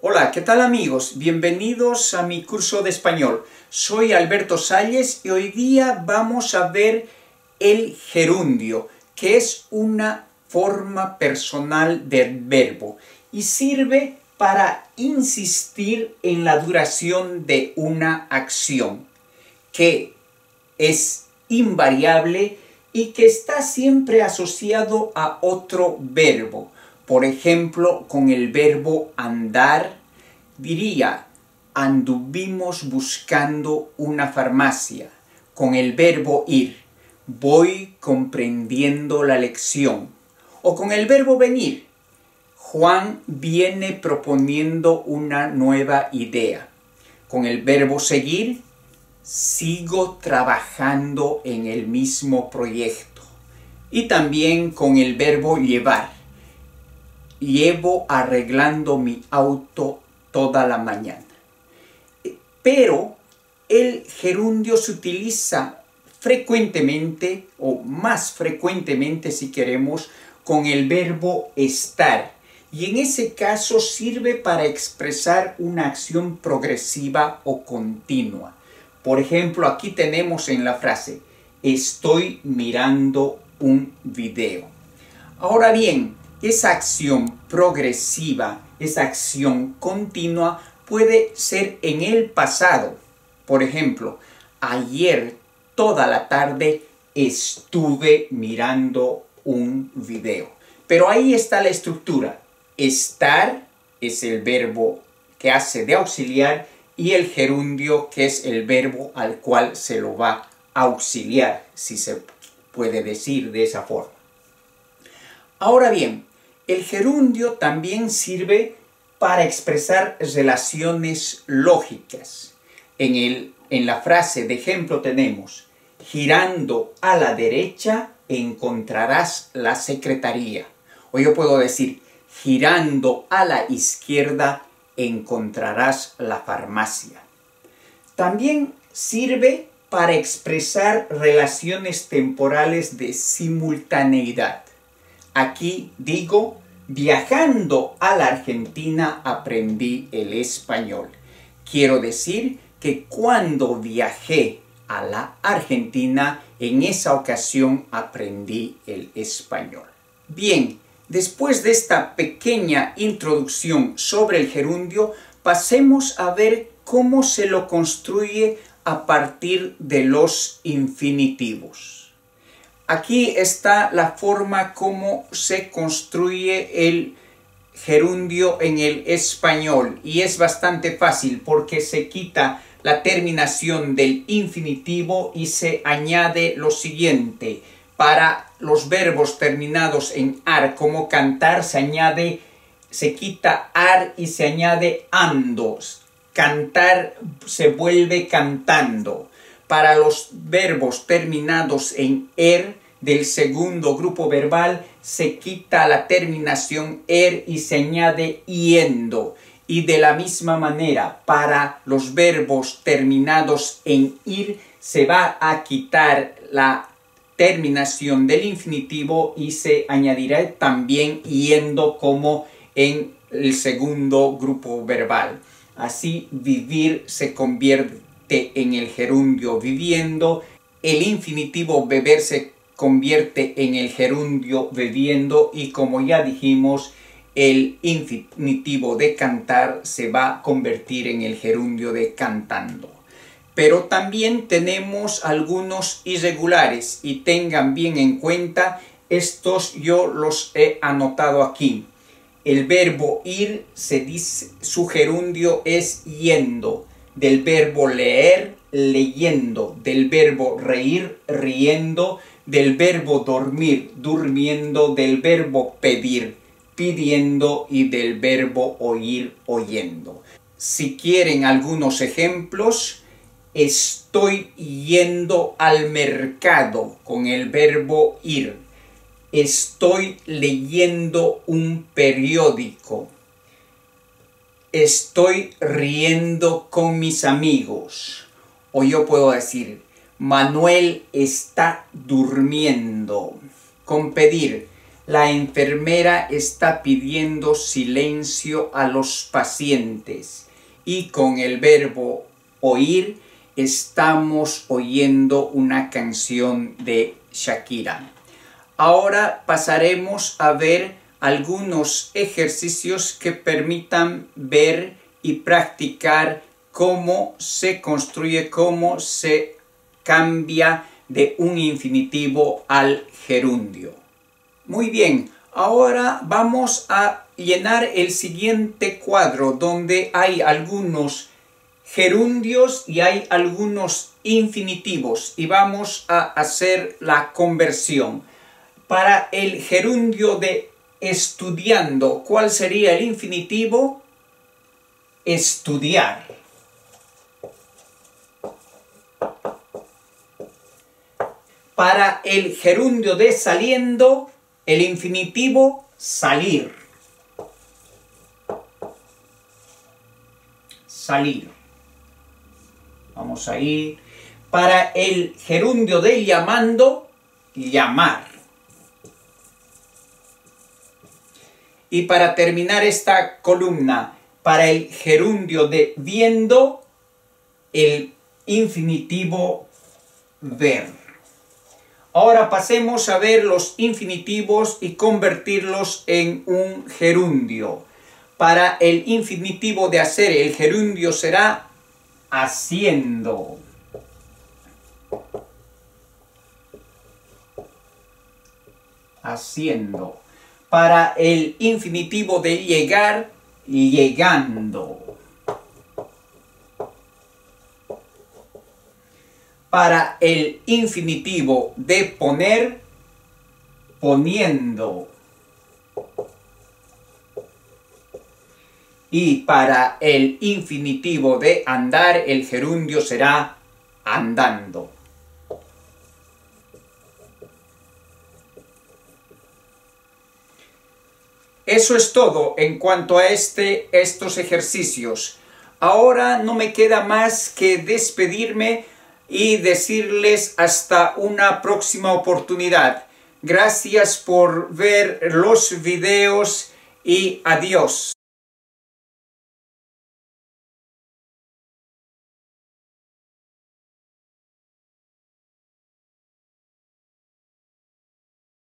Hola, ¿qué tal amigos? Bienvenidos a mi curso de español. Soy Alberto Salles y hoy día vamos a ver el gerundio, que es una forma personal del verbo y sirve para insistir en la duración de una acción, que es invariable y que está siempre asociado a otro verbo. Por ejemplo, con el verbo andar, diría, anduvimos buscando una farmacia. Con el verbo ir, voy comprendiendo la lección. O con el verbo venir, Juan viene proponiendo una nueva idea. Con el verbo seguir, sigo trabajando en el mismo proyecto. Y también con el verbo llevar, llevo arreglando mi auto toda la mañana. Pero el gerundio se utiliza frecuentemente, o más frecuentemente si queremos, con el verbo estar. Y en ese caso sirve para expresar una acción progresiva o continua. Por ejemplo, aquí tenemos en la frase, estoy mirando un video. Ahora bien, esa acción progresiva, esa acción continua puede ser en el pasado. Por ejemplo, ayer toda la tarde estuve mirando un video. Pero ahí está la estructura. Estar es el verbo que hace de auxiliar y el gerundio que es el verbo al cual se lo va a auxiliar, si se puede decir de esa forma. Ahora bien, el gerundio también sirve para expresar relaciones lógicas. En la frase de ejemplo tenemos, girando a la derecha encontrarás la secretaría. O yo puedo decir, girando a la izquierda encontrarás la farmacia. También sirve para expresar relaciones temporales de simultaneidad. Aquí digo, viajando a la Argentina aprendí el español. Quiero decir que cuando viajé a la Argentina, en esa ocasión aprendí el español. Bien, después de esta pequeña introducción sobre el gerundio, pasemos a ver cómo se lo construye a partir de los infinitivos. Aquí está la forma como se construye el gerundio en el español y es bastante fácil porque se quita la terminación del infinitivo y se añade lo siguiente. Para los verbos terminados en ar, como cantar, se quita ar y se añade ando. Cantar se vuelve cantando. Para los verbos terminados en del segundo grupo verbal, se quita la terminación y se añade yendo. Y de la misma manera, para los verbos terminados en ir, se va a quitar la terminación del infinitivo y se añadirá también yendo como en el segundo grupo verbal. Así, vivir se convierte en el gerundio viviendo, el infinitivo beber se convierte en el gerundio bebiendo y como ya dijimos, el infinitivo de cantar se va a convertir en el gerundio de cantando. Pero también tenemos algunos irregulares y tengan bien en cuenta, estos yo los he anotado aquí. El verbo ir, se dice, su gerundio es yendo. Del verbo leer, leyendo. Del verbo reír, riendo. Del verbo dormir, durmiendo. Del verbo pedir, pidiendo. Y del verbo oír, oyendo. Si quieren algunos ejemplos, estoy yendo al mercado con el verbo ir. Estoy leyendo un periódico. Estoy riendo con mis amigos. O yo puedo decir, Manuel está durmiendo. Con pedir, la enfermera está pidiendo silencio a los pacientes y con el verbo oír estamos oyendo una canción de Shakira. Ahora pasaremos a ver algunos ejercicios que permitan ver y practicar cómo se construye, cómo se cambia de un infinitivo al gerundio. Muy bien, ahora vamos a llenar el siguiente cuadro donde hay algunos gerundios y hay algunos infinitivos y vamos a hacer la conversión. Para el gerundio de estudiando, ¿cuál sería el infinitivo? Estudiar. Para el gerundio de saliendo, el infinitivo salir. Salir. Vamos a ir. Para el gerundio de llamando, llamar. Y para terminar esta columna, para el gerundio de viendo, el infinitivo ver. Ahora pasemos a ver los infinitivos y convertirlos en un gerundio. Para el infinitivo de hacer, el gerundio será haciendo. Haciendo. Para el infinitivo de llegar, llegando. Para el infinitivo de poner, poniendo. Y para el infinitivo de andar, el gerundio será andando. Eso es todo en cuanto a estos ejercicios. Ahora no me queda más que despedirme y decirles hasta una próxima oportunidad. Gracias por ver los videos y adiós.